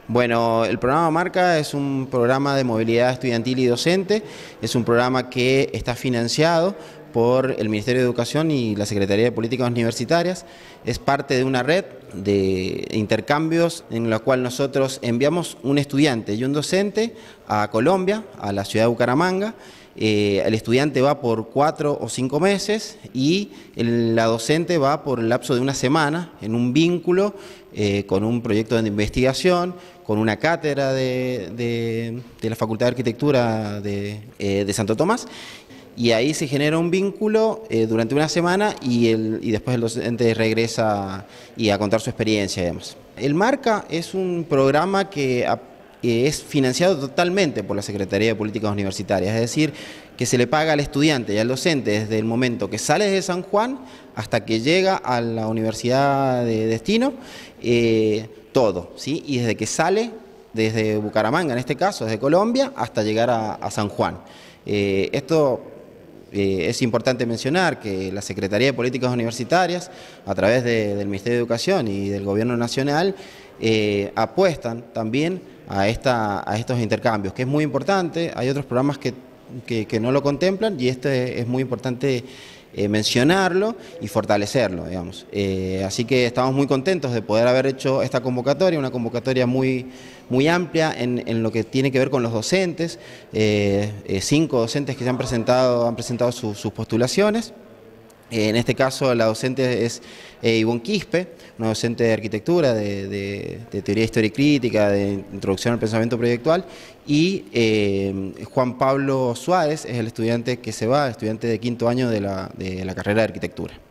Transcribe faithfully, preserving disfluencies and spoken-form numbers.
Bueno, el programa Marca es un programa de movilidad estudiantil y docente, es un programa que está financiado por el Ministerio de Educación y la Secretaría de Políticas Universitarias. Es parte de una red de intercambios en la cual nosotros enviamos un estudiante y un docente a Colombia, a la ciudad de Bucaramanga. Eh, el estudiante va por cuatro o cinco meses y el, la docente va por el lapso de una semana en un vínculo eh, con un proyecto de investigación, con una cátedra de, de, de la Facultad de Arquitectura de, eh, de Santo Tomás, y ahí se genera un vínculo eh, durante una semana y, el, y después el docente regresa y a contar su experiencia y demás. El Marca es un programa que que es financiado totalmente por la Secretaría de Políticas Universitarias, es decir, que se le paga al estudiante y al docente desde el momento que sale de San Juan hasta que llega a la universidad de destino, eh, todo, ¿sí? Y desde que sale, desde Bucaramanga en este caso, desde Colombia, hasta llegar a, a San Juan. Eh, esto Eh, es importante mencionar que la Secretaría de Políticas Universitarias, a través de, del Ministerio de Educación y del Gobierno Nacional, eh, apuestan también a, esta, a estos intercambios, que es muy importante. Hay otros programas que, que, que no lo contemplan y este es muy importante eh, mencionarlo y fortalecerlo, digamos. Eh, así que estamos muy contentos de poder haber hecho esta convocatoria, una convocatoria muy, muy amplia en, en lo que tiene que ver con los docentes, eh, eh, cinco docentes que se han presentado, han presentado su, sus postulaciones. Eh, en este caso la docente es eh, Ivonne Quispe, una docente de arquitectura, de, de, de teoría histórica y crítica, de introducción al pensamiento proyectual, y eh, Juan Pablo Suárez es el estudiante que se va, estudiante de quinto año de la, de la carrera de arquitectura.